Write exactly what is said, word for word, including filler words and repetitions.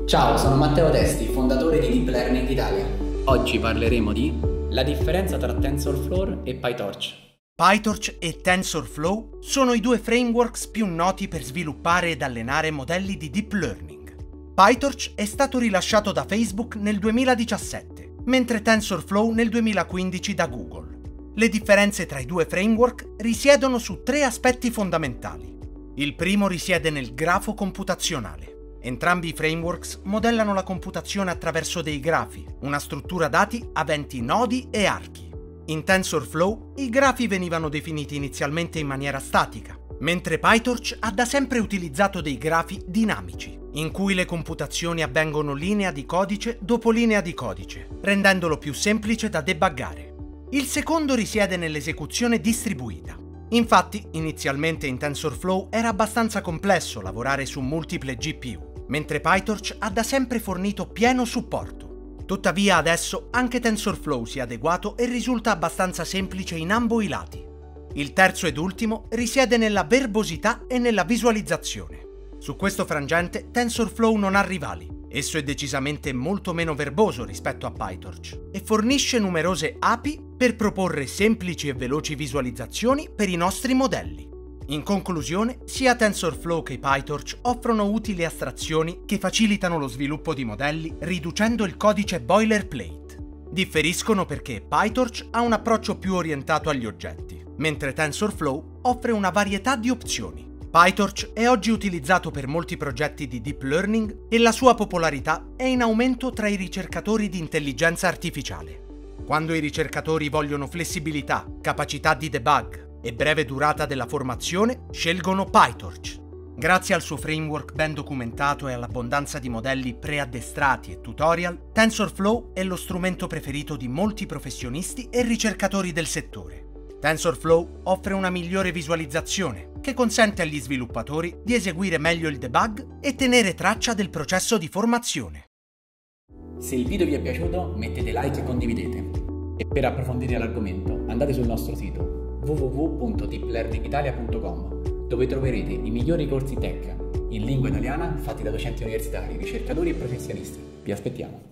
Ciao, sono Matteo Testi, fondatore di Deep Learning Italia. Oggi parleremo di la differenza tra TensorFlow e PyTorch. PyTorch e TensorFlow sono i due frameworks più noti per sviluppare ed allenare modelli di deep learning. PyTorch è stato rilasciato da Facebook nel duemiladiciassette, mentre TensorFlow nel duemilaquindici da Google. Le differenze tra i due framework risiedono su tre aspetti fondamentali. Il primo risiede nel grafo computazionale. Entrambi i frameworks modellano la computazione attraverso dei grafi, una struttura dati aventi nodi e archi. In TensorFlow i grafi venivano definiti inizialmente in maniera statica, mentre PyTorch ha da sempre utilizzato dei grafi dinamici, in cui le computazioni avvengono linea di codice dopo linea di codice, rendendolo più semplice da debuggare. Il secondo risiede nell'esecuzione distribuita. Infatti, inizialmente in TensorFlow era abbastanza complesso lavorare su multiple G P U, mentre PyTorch ha da sempre fornito pieno supporto. Tuttavia adesso anche TensorFlow si è adeguato e risulta abbastanza semplice in ambo i lati. Il terzo ed ultimo risiede nella verbosità e nella visualizzazione. Su questo frangente TensorFlow non ha rivali. Esso è decisamente molto meno verboso rispetto a PyTorch e fornisce numerose A P I per proporre semplici e veloci visualizzazioni per i nostri modelli. In conclusione, sia TensorFlow che PyTorch offrono utili astrazioni che facilitano lo sviluppo di modelli riducendo il codice boilerplate. Differiscono perché PyTorch ha un approccio più orientato agli oggetti, mentre TensorFlow offre una varietà di opzioni. PyTorch è oggi utilizzato per molti progetti di deep learning e la sua popolarità è in aumento tra i ricercatori di intelligenza artificiale. Quando i ricercatori vogliono flessibilità, capacità di debug e breve durata della formazione, scelgono PyTorch. Grazie al suo framework ben documentato e all'abbondanza di modelli preaddestrati e tutorial, TensorFlow è lo strumento preferito di molti professionisti e ricercatori del settore. TensorFlow offre una migliore visualizzazione, che consente agli sviluppatori di eseguire meglio il debug e tenere traccia del processo di formazione. Se il video vi è piaciuto, mettete like e condividete. E per approfondire l'argomento andate sul nostro sito w w w punto deep learning italia punto com, dove troverete i migliori corsi tech in lingua italiana fatti da docenti universitari, ricercatori e professionisti. Vi aspettiamo!